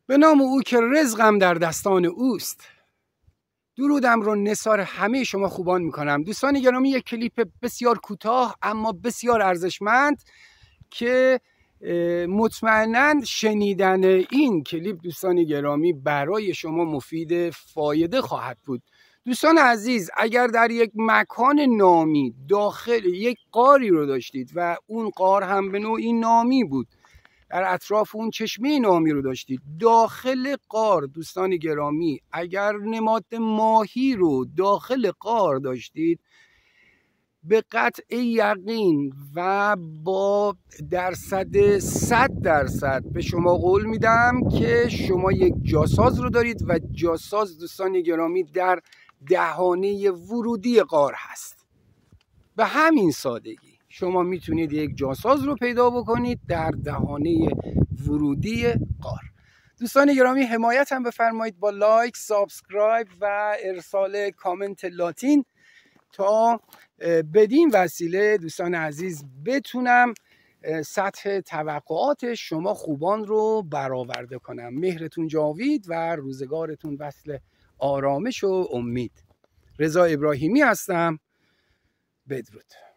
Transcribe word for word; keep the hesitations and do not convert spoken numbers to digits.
به نام او که رزقم در دستان اوست. درودم رو نثار همه شما خوبان میکنم. دوستان گرامی، یک کلیپ بسیار کوتاه اما بسیار ارزشمند که مطمئناً شنیدن این کلیپ دوستان گرامی برای شما مفید فایده خواهد بود. دوستان عزیز، اگر در یک مکان نامی داخل یک غاری رو داشتید و اون غار هم به نوعی نامی بود، در اطراف اون چشمه نامی رو داشتید، داخل غار دوستان گرامی اگر نماد ماهی رو داخل غار داشتید، به قطع یقین و با درصد صد درصد به شما قول میدم که شما یک جاساز رو دارید و جاساز دوستان گرامی در دهانه ورودی غار هست. به همین سادگی شما میتونید یک جاساز رو پیدا بکنید در دهانه ورودی غار. دوستان گرامی، حمایت هم بفرمایید با لایک، سابسکرایب و ارسال کامنت لاتین تا بدین وسیله دوستان عزیز بتونم سطح توقعات شما خوبان رو برآورده کنم. مهرتون جاوید و روزگارتون وصل آرامش و امید. رضا ابراهیمی هستم. بدرود.